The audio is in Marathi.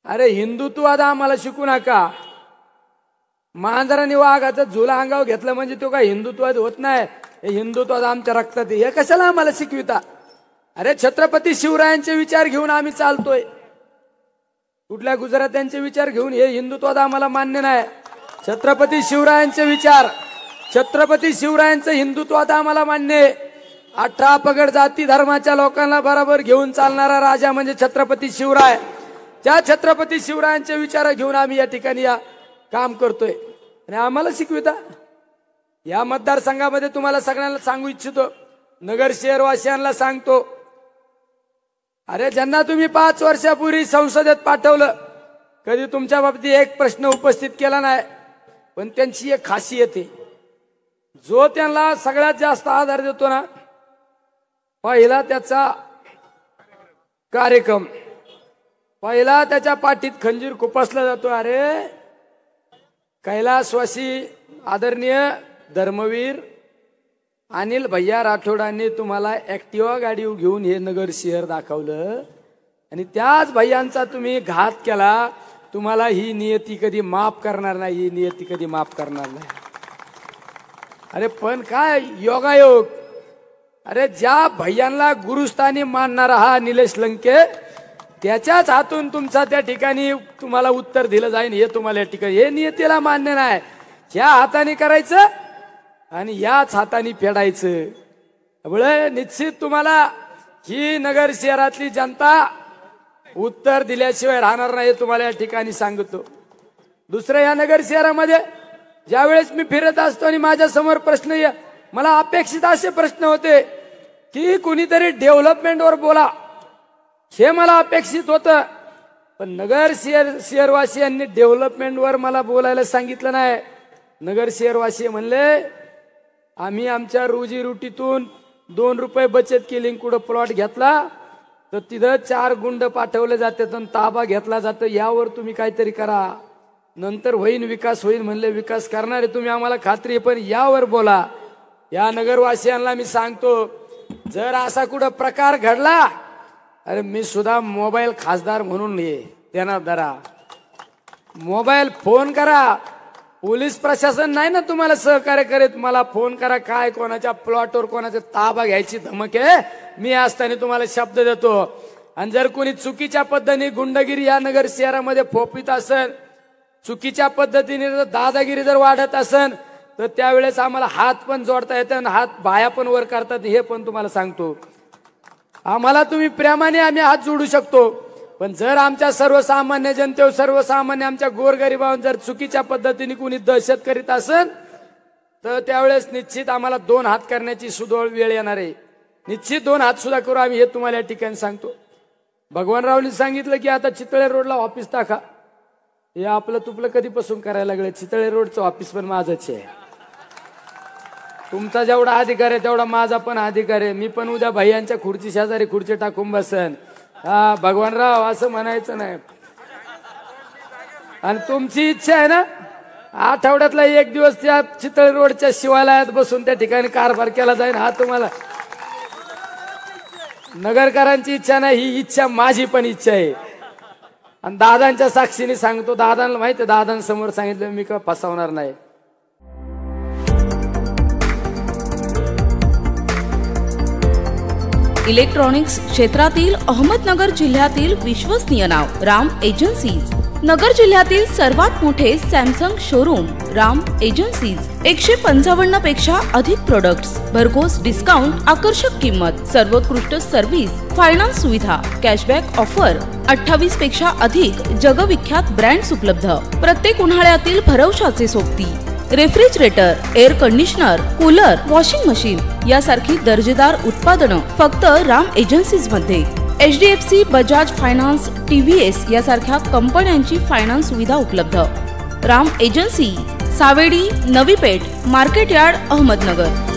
अरे हिंदुत्वाद आम्हाला शिकू नका. मांजराने वाघाचं झुला अंगावर घेतलं म्हणजे तो काय हिंदुत्वाद होत नाही. हे हिंदुत्वाद आमच्या रक्तात हे कशाला आम्हाला शिकविता. अरे छत्रपती शिवरायांचे विचार घेऊन आम्ही चालतोय. कुठल्या गुजरात्यांचे विचार घेऊन हे हिंदुत्वाद आम्हाला मान्य नाही. छत्रपती शिवरायांचे विचार, छत्रपती शिवरायांचं हिंदुत्वाद आम्हाला मान्य आहे. 18 पगड जाती धर्माच्या लोकांना बरोबर घेऊन चालणारा राजा म्हणजे छत्रपती शिवराय. त्या छत्रपती शिवरायांचे विचार घेऊन आम्ही या ठिकाणी या काम करतोय आणि आम्हाला शिकविता. या मतदारसंघामध्ये तुम्हाला सगळ्यांना सांगू इच्छितो, नगर शहरवासियांना सांगतो, अरे ज्यांना तुम्ही 5 वर्षापूर्वी संसदेत पाठवलं, कधी तुमच्या बाबतीत एक प्रश्न उपस्थित केला नाही. पण त्यांची एक खासियत आहे, जो त्यांना सगळ्यात जास्त आधार देतो ना, पहिला त्याचा कार्यक्रम, पहिला त्याच्या पाठीत खंजीर खुपसला जातो. अरे कैलासवासी आदरणीय धर्मवीर अनिल भैया राठोडांनी तुम्हाला ऍक्टिवा गाडी घेऊन हे नगर शहर दाखवलं आणि त्याच भैयांचा तुम्ही घात केला. तुम्हाला ही नियती कधी माफ करणार नाही, ही नियती कधी माफ करणार नाही. अरे पण काय योगायोग. अरे ज्या भैयांना गुरुस्थानी मानणारा हा निलेश लंके, त्याच्याच हातून तुमचा त्या ठिकाणी तुम्हाला उत्तर दिलं जाईल. हे तुम्हाला या ठिकाणी हे नियतीला मान्य नाही. ह्या हाताने करायचं आणि याच हाताने फेडायचं. त्यामुळे निश्चित तुम्हाला ही नगर शहरातली जनता उत्तर दिल्याशिवाय राहणार नाही, तुम्हाला या ठिकाणी सांगतो. दुसरं, या नगर शहरामध्ये ज्या वेळेस मी फिरत असतो आणि माझ्या समोर प्रश्न, मला अपेक्षित असे प्रश्न होते की कुणीतरी डेव्हलपमेंटवर बोला, हे मला अपेक्षित होतं. पण नगर शहरवासियांनी डेव्हलपमेंटवर मला बोलायला सांगितलं नाही. नगर शहरवासी म्हणले, आम्ही आमच्या रोजीरोटीतून 2 रुपये बचत केली, कुठं प्लॉट घेतला तर तिथं 4 गुंड पाठवले जातात आणि ताबा घेतला जातो. यावर तुम्ही काहीतरी करा, नंतर होईन विकास होईल. म्हणले विकास करणारे तुम्ही, आम्हाला खात्री, पण यावर बोला. या नगरवासियांना मी सांगतो, जर असा कुठं प्रकार घडला, अरे मी सुद्धा मोबाईल खासदार म्हणून त्यांना धरा, मोबाईल फोन करा. पोलीस प्रशासन नाही ना तुम्हाला सहकार्य करीत, मला फोन करा. काय कोणाच्या प्लॉटवर कोणाचा ताबा घ्यायची धमक आहे, मी असताना तुम्हाला शब्द देतो. आणि जर कोणी चुकीच्या पद्धतीने गुंडगिरी या नगर शहरामध्ये फोपित असेल, चुकीच्या पद्धतीने जर दादागिरी जर वाढत असेल, तर त्यावेळेस आम्हाला हात पण जोडता येतात आणि हात बाया पण वर करतात. हे पण तुम्हाला सांगतो, आम्हाला तुम्ही प्रेमाने आम्ही हात जोडू शकतो. पण जर आमच्या सर्वसामान्य जनतेवर, सर्वसामान्य आमच्या गोरगरिबांवर जर चुकीच्या पद्धतीने कोणी दहशत करीत असेल, तर त्यावेळेस निश्चित आम्हाला 2 हात करण्याची सुदोळ वेळ येणार आहे. निश्चित 2 हात सुद्धा करू आम्ही, हे तुम्हाला या ठिकाणी सांगतो. भगवानरावनी सांगितलं की आता चितळे रोडला ऑफिस टाका. हे आपलं तुपलं कधीपासून करायला लागलं. चितळे रोडचं ऑफिस पण माझंच आहे. तुमचा जेवढा अधिकार आहे तेवढा माझा पण अधिकार आहे. मी पण उद्या भैयांच्या खुर्ची शेजारी खुर्ची टाकून बसन. हा भगवानराव असं म्हणायचं नाही. आणि तुमची इच्छा आहे ना, आठवड्यातला 1 दिवस त्या चितळे रोडच्या शिवालयात बसून त्या ठिकाणी कारभार केला जाईल. हा तुम्हाला नगरकरांची इच्छा नाही, ही इच्छा माझी पण इच्छा आहे. आणि दादांच्या साक्षीने सांगतो, दादांना माहिती आहे, दादांसमोर सांगितलं मी का फसवणार नाही. इलेक्ट्रॉनिक्स क्षेत्रातील अहमदनगर जिल्ह्यातील विश्वसनीय नाव राम एजन्सीज. नगर जिल्ह्यातील सर्वात मोठे सॅमसंग शोरूम राम एजन्सीज. 155 पेक्षा अधिक प्रोडक्ट्स, भरघोस डिस्काउंट, आकर्षक किंमत, सर्वोत्कृष्ट सर्व्हिस, फायनान्स सुविधा, कॅशबॅक ऑफर, 28 पेक्षा अधिक जगविख्यात ब्रँड्स उपलब्ध. प्रत्येक उन्हाळ्यातील भरवशाचे सोबती refrigerator, air conditioner, cooler, washing machine यासारखी दर्जेदार उत्पादनं फक्त राम एजन्सीज मध्ये. HDFC, बजाज फायनान्स, TVS यासारख्या कंपन्यांची फायनान्स सुविधा उपलब्ध. Ram agency, Savedi, Navi Peth, market yard, Ahmednagar.